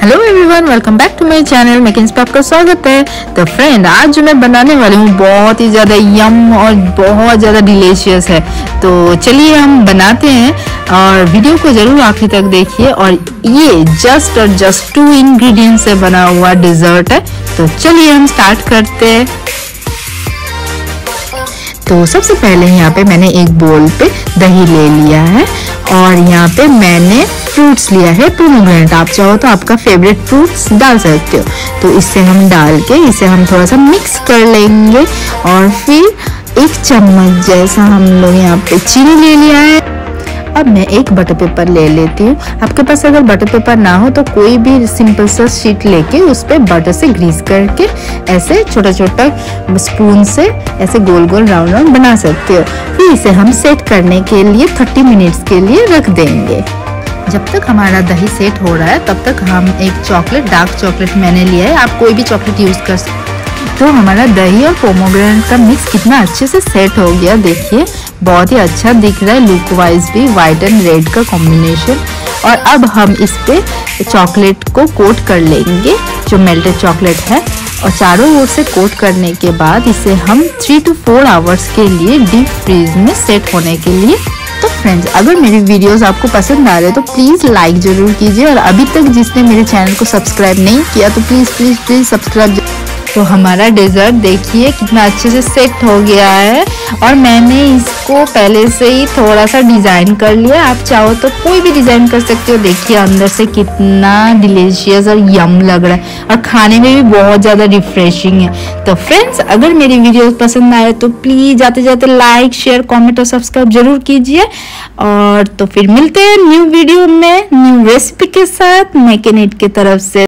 Hello everyone, welcome back to my channel. मैकिंस पे आपका स्वागत है। तो फ्रेंड, आज जो मैं बनाने वाली हूँ बहुत ही ज़्यादा यम और बहुत ज़्यादा डिलीशियस है। तो चलिए हम बनाते हैं और वीडियो को ज़रूर आखिर तक देखिए। और ये जस्ट 2 इंग्रेडिएंट से बना हुआ डिज़र्ट है। तो चलिए हम स्टार्ट करते हैं। तो सबसे पहले यहाँ पे मैंने एक बोल पे दही ले लिया है और यहाँ पे मैंने फ्रूट्स लिया है पोमोग्रेनेट। आप चाहो तो आपका फेवरेट फ्रूट्स डाल सकते हो। तो इससे हम डाल के इसे हम थोड़ा सा मिक्स कर लेंगे और फिर 1 चम्मच जैसा हम लोग यहाँ पे चीनी ले लिया है। अब मैं एक बटर पेपर ले लेती हूँ। आपके पास अगर बटर पेपर ना हो तो कोई भी सिंपल सा शीट लेके उस पर बटर से ग्रीस करके ऐसे छोटा छोटा स्पून से ऐसे गोल गोल राउंड राउंड बना सकते हो। फिर इसे हम सेट करने के लिए 30 मिनट्स के लिए रख देंगे। जब तक हमारा दही सेट हो रहा है तब तक हम एक चॉकलेट, डार्क चॉकलेट मैंने लिया है, आप कोई भी चॉकलेट यूज़ कर सकते। तो हमारा दही और पोमोग्रेनेट का मिक्स कितना अच्छे से सेट हो गया, देखिए बहुत ही अच्छा दिख रहा है लुक वाइज भी, वाइट एंड रेड का कॉम्बिनेशन। और अब हम इस पे चॉकलेट को कोट कर लेंगे, जो मेल्टेड चॉकलेट है, और चारों ओर से कोट करने के बाद इसे हम 3 to 4 आवर्स के लिए डीप फ्रीज में सेट होने के लिए। तो फ्रेंड्स, अगर मेरी वीडियोस आपको पसंद आ रहे हैं तो प्लीज़ लाइक ज़रूर कीजिए, और अभी तक जिसने मेरे चैनल को सब्सक्राइब नहीं किया तो प्लीज़ सब्सक्राइब। तो हमारा डेजर्ट देखिए कितना अच्छे से सेट हो गया है और मैंने इसको पहले से ही थोड़ा सा डिज़ाइन कर लिया। आप चाहो तो कोई भी डिज़ाइन कर सकते हो। देखिए अंदर से कितना डिलीशियस और यम लग रहा है और खाने में भी बहुत ज़्यादा रिफ्रेशिंग है। तो फ्रेंड्स, अगर मेरी वीडियो पसंद आए तो प्लीज़ जाते जाते लाइक, शेयर, कॉमेंट और सब्सक्राइब जरूर कीजिए। और तो फिर मिलते हैं न्यू वीडियो में न्यू रेसिपी के साथ मेक इन इट की तरफ से।